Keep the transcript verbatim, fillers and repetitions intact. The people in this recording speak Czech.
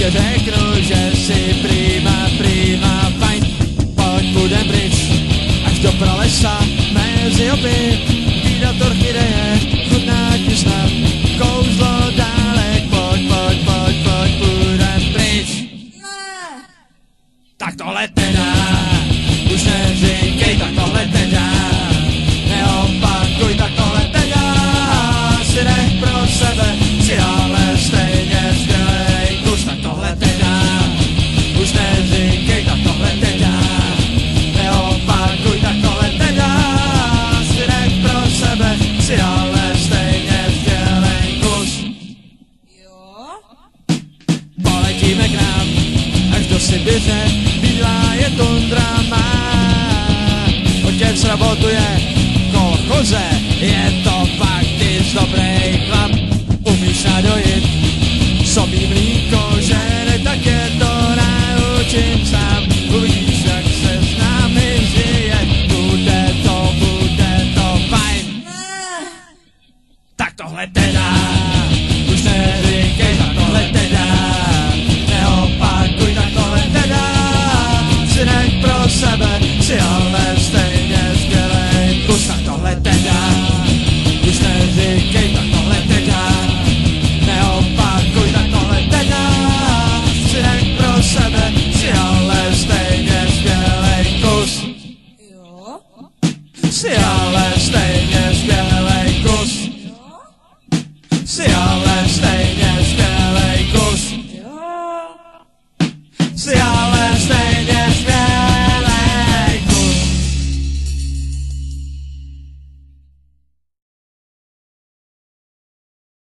ještě řeknu, že si prima, prima, fajn. Pojď půjdem pryč, až do pralesa, mezi oby, výdat orchideje, chutná ti snad, kouzlo dálek, pojď, pojď, pojď, pojď, půjdem pryč. Tak tohle teda, už neříkej, tak tohle teda, neopakuj, tak tohle teda, si nech pro sebe, si ale stejně skvělej kus, tak tohle teda, už neříkej, tak tohle teda, neopakuj, tak tohle teda, si nech pro sebe, si ale stejně skvělej kus. Jo? Poletíme k nám, až do Sibiře, bílá je tundra má. Otec rabotuje kolchoze, je to fakt ty dobrý chlap. Umíš nadojit sobí mlíko, žene, tak je to naučím sám. Uvidíš, jak se s námi žije, bude to, bude to fajn. Tak tohle teda, už neříkej, tak tohle teda, neopakuj, tak tohle teda, si nech pro sebe, si ale stejně skvělej kus, tak tohle teda, už neříkej, tak tohle teda, neopakuj, tak tohle teda, si nech pro sebe, si ale stejně skvělej kus. Jo? Si ale stejně skvělej kus. Si ale stejně skvělej kus. Jo? Si ale